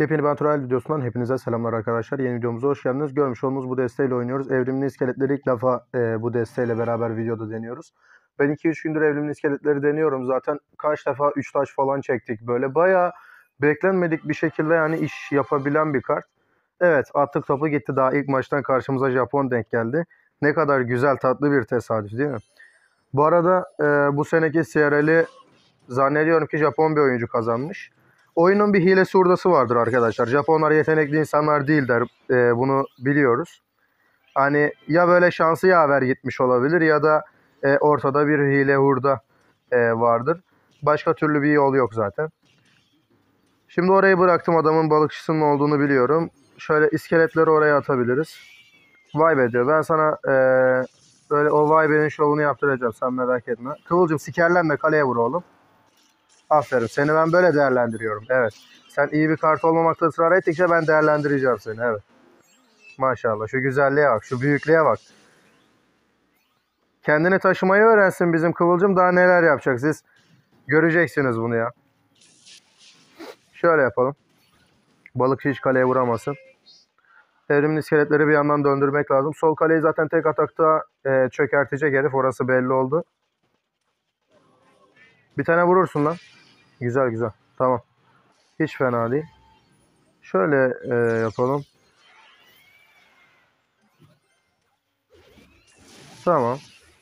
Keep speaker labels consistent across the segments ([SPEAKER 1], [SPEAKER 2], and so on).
[SPEAKER 1] Yepyeni bir Natural videosundan hepinize selamlar arkadaşlar. Yeni videomuza hoş geldiniz. Görmüş olduğunuz bu desteğiyle oynuyoruz. Evrimli iskeletleri ilk defa bu desteğiyle beraber videoda deniyoruz. Ben 2-3 gündür evrimli iskeletleri deniyorum. Zaten kaç defa 3 taş falan çektik. Böyle bayağı beklenmedik bir şekilde yani iş yapabilen bir kart. Evet, attık topu gitti. Daha ilk maçtan karşımıza Japon denk geldi. Ne kadar güzel, tatlı bir tesadüf değil mi? Bu arada bu seneki CRL'i zannediyorum ki Japon bir oyuncu kazanmış. Oyunun bir hilesi hurdası vardır arkadaşlar. Japonlar yetenekli insanlar değil der. Bunu biliyoruz. Hani ya böyle şansı yaver gitmiş olabilir ya da ortada bir hile hurda vardır. Başka türlü bir yol yok zaten. Şimdi orayı bıraktım. Adamın balıkçısının olduğunu biliyorum. Şöyle iskeletleri oraya atabiliriz. Vibe ediyor. Ben sana böyle o Vibe'nin şovunu yaptıracağım. Sen merak etme. Kıvılcım sikerlenme, kaleye vur oğlum. Aferin. Seni ben böyle değerlendiriyorum. Evet. Sen iyi bir kart olmamakta ısrar ettikçe ben değerlendireceğim seni. Evet. Maşallah. Şu güzelliğe bak. Şu büyüklüğe bak. Kendini taşımayı öğrensin bizim Kıvılcım. Daha neler yapacak siz. Göreceksiniz bunu ya. Şöyle yapalım. Balıkçı hiç kaleye vuramasın. Evrimli iskeletleri bir yandan döndürmek lazım. Sol kaleyi zaten tek atakta çökertecek herif. Orası belli oldu. Bir tane vurursun lan. Güzel güzel. Tamam. Hiç fena değil. Şöyle yapalım. Tamam.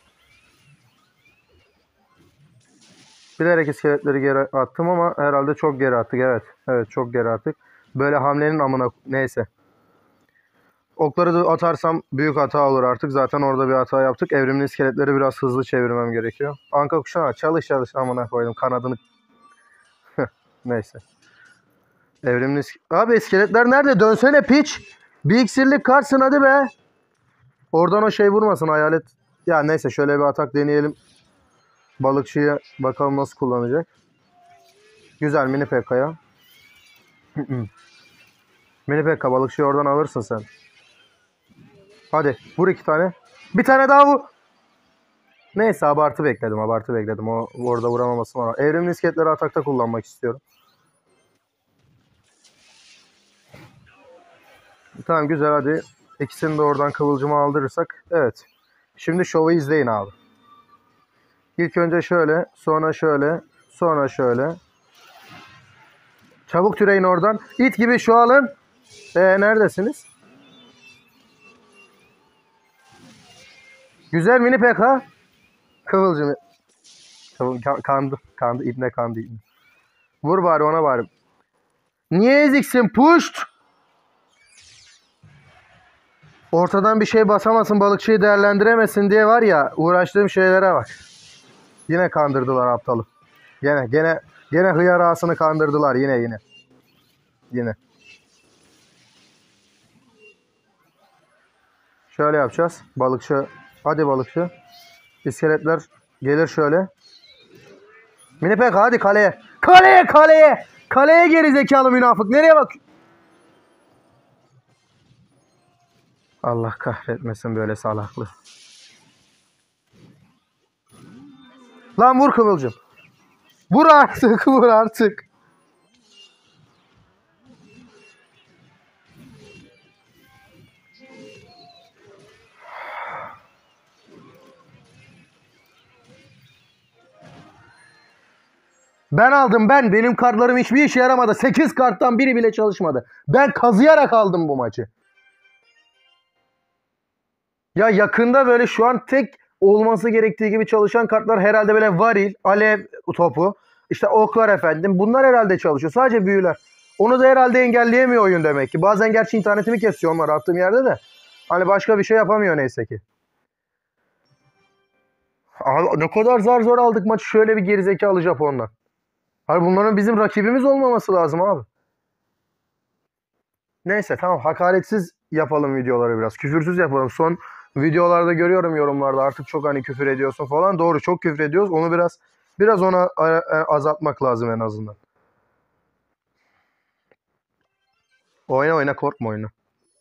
[SPEAKER 1] Bilerek iskeletleri geri attım ama herhalde çok geri attık. Evet. Evet, çok geri attık. Böyle hamlenin amına neyse. Okları da atarsam büyük hata olur artık. Zaten orada bir hata yaptık. Evrimli iskeletleri biraz hızlı çevirmem gerekiyor. Anka kuşağı çalış amına koydum kanadını. Neyse. Evrimli abi iskeletler nerede? Dönsene piç. Bir iksirlik kartsın hadi be. Oradan o şey vurmasın hayalet. Ya neyse şöyle bir atak deneyelim. Balıkçıyı bakalım nasıl kullanacak. Güzel mini PK'ya. Mini PK balıkçıyı oradan alırsın sen. Hadi vur 2 tane. Bir tane daha vur. Neyse abartı bekledim. O orada vuramaması var. Evrimli isketleri atakta kullanmak istiyorum. Tamam güzel hadi. İkisini de oradan kıvılcıma aldırırsak. Evet. Şimdi şovu izleyin abi. İlk önce şöyle. Sonra şöyle. Sonra şöyle. Çabuk türeyin oradan. İt gibi şu alın. Neredesiniz? Güzel mini PK. Kıvılcım. Kandı. Kandı. İbne kandı. İbne. Vur bari ona bari. Niye eziksin? Puşt. Ortadan bir şey basamasın, balıkçıyı değerlendiremesin diye var ya, uğraştığım şeylere bak. Yine kandırdılar aptalı. Gene hıyar ağasını kandırdılar yine. Şöyle yapacağız. Balıkçı. Hadi balıkçı. İskeletler gelir şöyle. Minipek hadi kaleye. Kaleye. Kaleye geri zekalı münafık. Nereye bak? Allah kahretmesin böyle salaklı. Lan vur Kıvılcım. Vur artık. Ben aldım ben. Benim kartlarım hiçbir işe yaramadı. 8 karttan biri bile çalışmadı. Ben kazıyarak aldım bu maçı. Ya yakında böyle şu an tek olması gerektiği gibi çalışan kartlar herhalde böyle varil, alev topu, işte oklar efendim. Bunlar herhalde çalışıyor. Sadece büyüler. Onu da herhalde engelleyemiyor oyun demek ki. Bazen gerçi internetimi kesiyor onlar attığım yerde de. Hani başka bir şey yapamıyor neyse ki. Abi ne kadar zor aldık maçı şöyle bir gerizekalı Japon'la. Hani bunların bizim rakibimiz olmaması lazım abi. Neyse tamam hakaretsiz yapalım videoları biraz. Küfürsüz yapalım. Son videolarda görüyorum yorumlarda artık çok hani küfür ediyorsun falan. Doğru çok küfür ediyoruz. Onu biraz ona azaltmak lazım en azından. Oyna korkma oyna.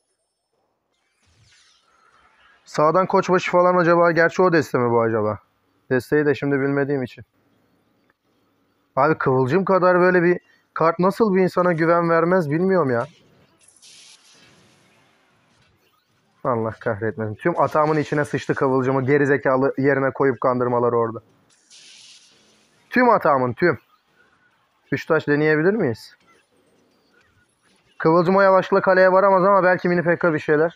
[SPEAKER 1] Sağdan koçbaşı falan acaba gerçi o deste mi bu acaba? Desteği de şimdi bilmediğim için. Abi kıvılcım kadar böyle bir Kart nasıl bir insana güven vermez bilmiyorum ya. Allah kahretmesin. Tüm atağımın içine sıçtı Kıvılcım'ı gerizekalı yerine koyup kandırmaları orada. Tüm atağımın tüm. Üç taş deneyebilir miyiz? Kıvılcım o yavaşlıkla kaleye varamaz ama belki mini pekka bir şeyler.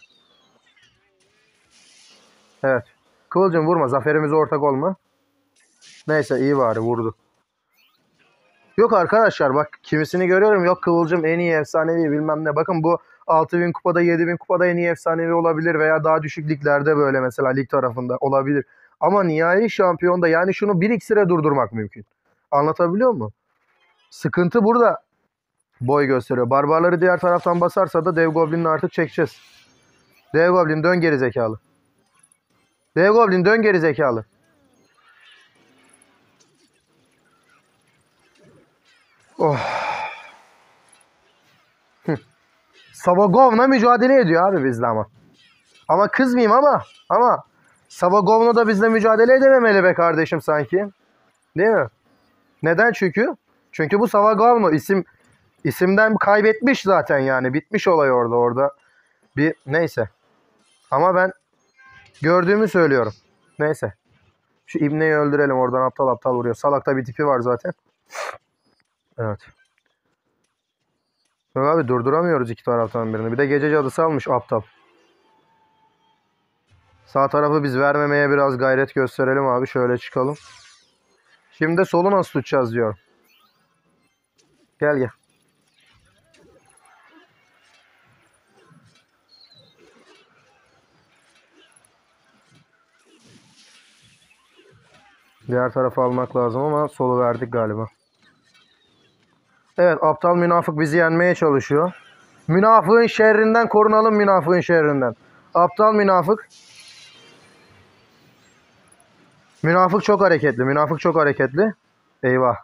[SPEAKER 1] Evet. Kıvılcım vurma. Zaferimize ortak olma. Neyse iyi bari vurdu. Yok arkadaşlar bak kimisini görüyorum. Yok Kıvılcım en iyi efsanevi bilmem ne. Bakın bu 6000 kupada 7000 kupada en iyi efsanevi olabilir. Veya daha düşük liglerde böyle mesela lig tarafında olabilir. Ama nihai şampiyonda yani şunu bir iksire durdurmak mümkün. Anlatabiliyor muyum? Sıkıntı burada boy gösteriyor. Barbarları diğer taraftan basarsa da Dev Goblin'i artık çekeceğiz. Dev Goblin dön geri zekalı. Dev Goblin dön geri zekalı. Oh. Savagovna mücadele ediyor abi bizle ama. Ama kızmayayım ama Savagovna da bizle mücadele edememeli be kardeşim sanki. Değil mi? Neden çünkü? Çünkü bu Savagovna isimden kaybetmiş zaten yani. Bitmiş olay orada. Bir neyse. Ama ben gördüğümü söylüyorum. Neyse. Şu İbne'yi öldürelim oradan aptal aptal vuruyor. Salakta bir tipi var zaten. Evet. Yok abi durduramıyoruz iki taraftan birini. Bir de gece cadısı almış aptal. Sağ tarafı biz vermemeye biraz gayret gösterelim abi. Şöyle çıkalım. Şimdi de solu nasıl tutacağız diyor. Gel. Diğer tarafı almak lazım ama solu verdik galiba. Evet aptal münafık bizi yenmeye çalışıyor. Münafığın şerrinden korunalım münafığın şerrinden. Aptal münafık. Münafık çok hareketli. Eyvah.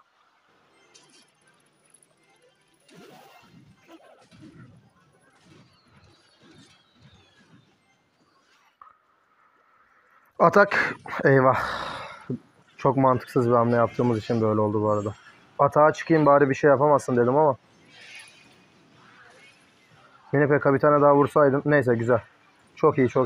[SPEAKER 1] Atak. Eyvah. Çok mantıksız bir hamle yaptığımız için böyle oldu bu arada. Atağa çıkayım bari bir şey yapamazsın dedim ama. Mini Pekka bir tane daha vursaydım. Neyse güzel. Çok iyi.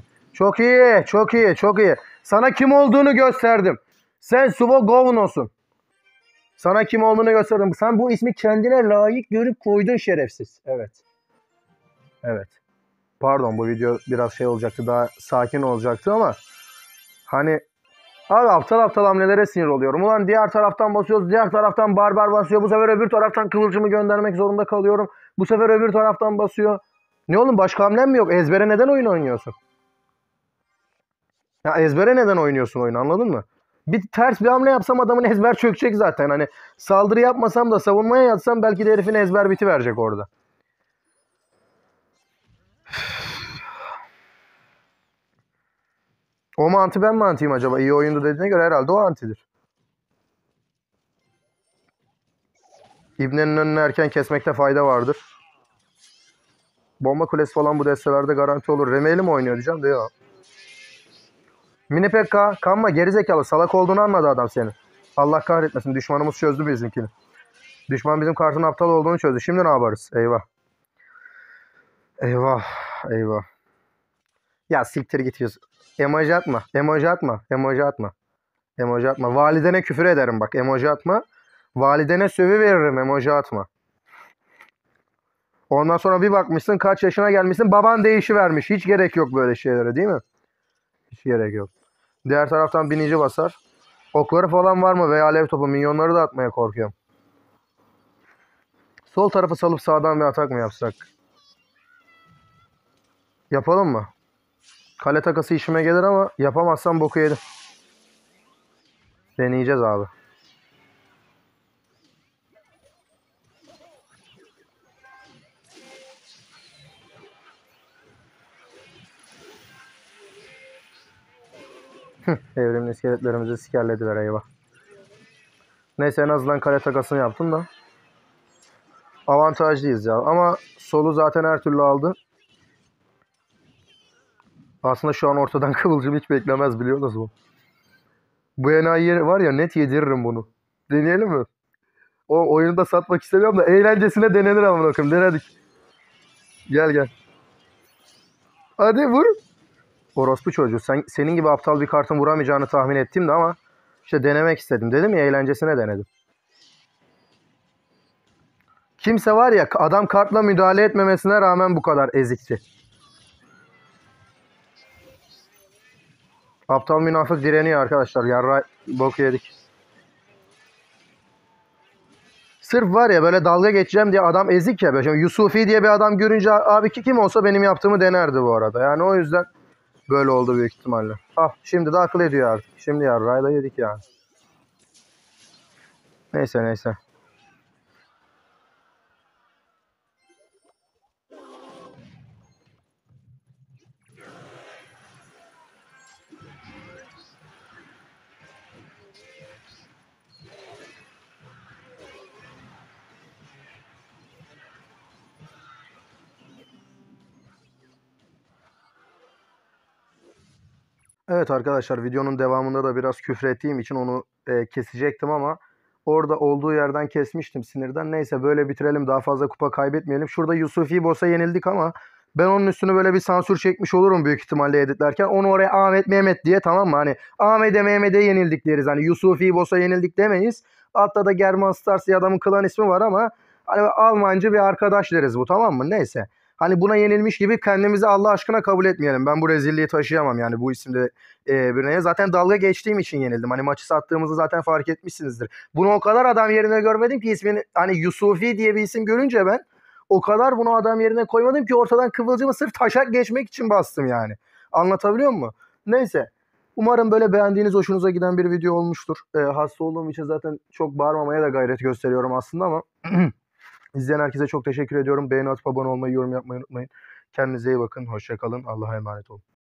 [SPEAKER 1] Çok iyi. Sana kim olduğunu gösterdim. Sen Suvo Govno'sun. Sana kim olduğunu gösterdim. Sen bu ismi kendine layık görüp koydun şerefsiz. Evet. Pardon bu video biraz şey olacaktı. Daha sakin olacaktı ama hani abi aptal hamlelere sinir oluyorum. Ulan diğer taraftan basıyoruz. Diğer taraftan barbar basıyor. Bu sefer öbür taraftan Kıvılcım'ı göndermek zorunda kalıyorum. Bu sefer öbür taraftan basıyor. Ne oğlum başka hamlem mi yok? Ezbere neden oyun oynuyorsun? Ya ezbere neden oynuyorsun oyunu anladın mı? Bir ters bir hamle yapsam adamın ezber çökecek zaten. Hani saldırı yapmasam da savunmaya yatsam belki de herifin ezber biti verecek orada. O mu anti ben mi antiyim acaba? İyi oyundu dediğine göre herhalde o antidir. İbnenin önünü erken kesmekte fayda vardır. Bomba kulesi falan bu destelerde garanti olur. Remeli mi oynuyor diyeceğim de yok. Mini Pekka kanma gerizekalı salak olduğunu anladı adam senin. Allah kahretmesin düşmanımız çözdü bizimkini. Düşman bizim kartın aptal olduğunu çözdü. Şimdi ne yaparız? Eyvah. Ya siktir git yüz. Emoji atma. Validene küfür ederim bak. Emoji atma. Validene sövü veririm. Emoji atma. Ondan sonra bir bakmışsın kaç yaşına gelmişsin. Baban değişivermiş. Hiç gerek yok böyle şeylere değil mi? Hiç gerek yok. Diğer taraftan binici basar. Okları falan var mı? Veya alev topu. Minyonları da atmaya korkuyorum. Sol tarafı salıp sağdan bir atak mı yapsak? Yapalım mı? Kale takası işime gelir ama yapamazsam boku yedim. Deneyeceğiz abi. Evrimli iskeletlerimizi sikerlediler eyvah. Neyse en azından kale takasını yaptım da. Avantajlıyız ya. Ama solu zaten her türlü aldı. Aslında şu an ortadan Kıvılcım hiç beklemez biliyorsunuz mu? Bu enayi var ya net yediririm bunu. Deneyelim mi? O oyunu da satmak istemiyorum da eğlencesine denenir ama bakayım. Denedik. Gel gel. Hadi vur. Orospu çocuğu. Senin gibi aptal bir kartın vuramayacağını tahmin ettim de ama işte denemek istedim. Dedim ya eğlencesine denedim. Kimse var ya adam kartla müdahale etmemesine rağmen bu kadar ezikti. Aptal münafık direniyor arkadaşlar. Yarra bok yedik. Sırf var ya böyle dalga geçeceğim diye adam ezik ya. Böyle Yusufi diye bir adam görünce abi kim olsa benim yaptığımı denerdi bu arada. Yani o yüzden böyle oldu büyük ihtimalle. Ah şimdi de akıl ediyor artık. Şimdi yarrayı da yedik yani. Neyse neyse. Evet arkadaşlar videonun devamında da biraz küfür ettiğim için onu kesecektim ama orada olduğu yerden kesmiştim sinirden. Neyse böyle bitirelim daha fazla kupa kaybetmeyelim. Şurada Yusufi Boss'a yenildik ama ben onun üstüne böyle bir sansür çekmiş olurum büyük ihtimalle editlerken. Onu oraya Ahmet Mehmet diye tamam mı? Hani Ahmet'e Mehmet'e yenildik deriz. Hani Yusufi Boss'a yenildik demeyiz. Altta da German Stars diye adamın klan ismi var ama hani Almancı bir arkadaş deriz bu tamam mı? Neyse. Hani buna yenilmiş gibi kendimizi Allah aşkına kabul etmeyelim. Ben bu rezilliği taşıyamam yani bu isimde birine. Zaten dalga geçtiğim için yenildim. Hani maçı sattığımızı zaten fark etmişsinizdir. Bunu o kadar adam yerine görmedim ki ismini hani Yusufi diye bir isim görünce ben o kadar bunu adam yerine koymadım ki ortadan kıvılcımı sırf taşak geçmek için bastım yani. Anlatabiliyor muyum? Neyse. Umarım böyle beğendiğiniz, hoşunuza giden bir video olmuştur. Hasta olduğum için zaten çok bağırmamaya da gayret gösteriyorum aslında ama İzleyen herkese çok teşekkür ediyorum. Beğeni atıp abone olmayı, yorum yapmayı unutmayın. Kendinize iyi bakın. Hoşça kalın. Allah'a emanet olun.